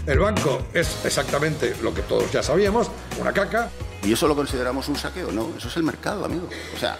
El banco es exactamente lo que todos ya sabíamos, una caca. ¿Y eso lo consideramos un saqueo? No, eso es el mercado, amigo. O sea...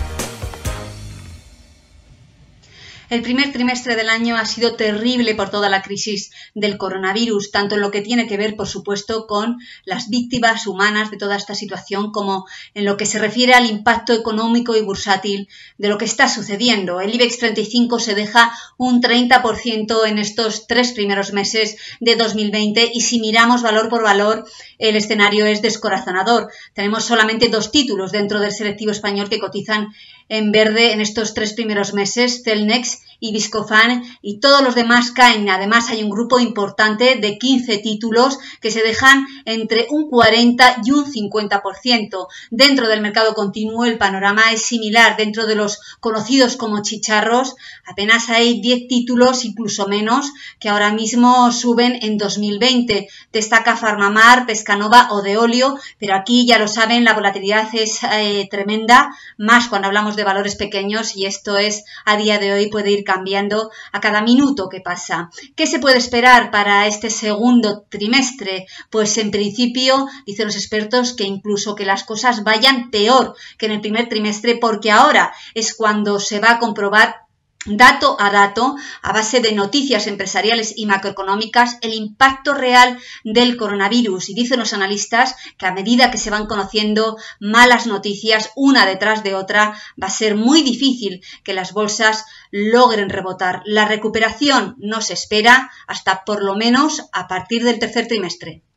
El primer trimestre del año ha sido terrible por toda la crisis del coronavirus, tanto en lo que tiene que ver, por supuesto, con las víctimas humanas de toda esta situación, como en lo que se refiere al impacto económico y bursátil de lo que está sucediendo. El IBEX 35 se deja un 30% en estos 3 primeros meses de 2020 y si miramos valor por valor, el escenario es descorazonador. Tenemos solamente 2 títulos dentro del selectivo español que cotizan en verde en estos 3 primeros meses, Celnex y Viscofan, y todos los demás caen. Además hay un grupo importante de 15 títulos que se dejan entre un 40 y un 50%. Dentro del mercado continuo el panorama es similar. Dentro de los conocidos como chicharros apenas hay 10 títulos, incluso menos, que ahora mismo suben en 2020. Destaca Farmamar, Pescanova o Deolio, pero aquí ya lo saben, la volatilidad es tremenda, más cuando hablamos de valores pequeños, y esto es a día de hoy puede ir cambiando a cada minuto que pasa. ¿Qué se puede esperar para este segundo trimestre? Pues en principio dicen los expertos que incluso que las cosas vayan peor que en el primer trimestre, porque ahora es cuando se va a comprobar dato a dato, a base de noticias empresariales y macroeconómicas, el impacto real del coronavirus. Y dicen los analistas que a medida que se van conociendo malas noticias una detrás de otra, va a ser muy difícil que las bolsas logren rebotar. La recuperación no se espera hasta por lo menos a partir del tercer trimestre.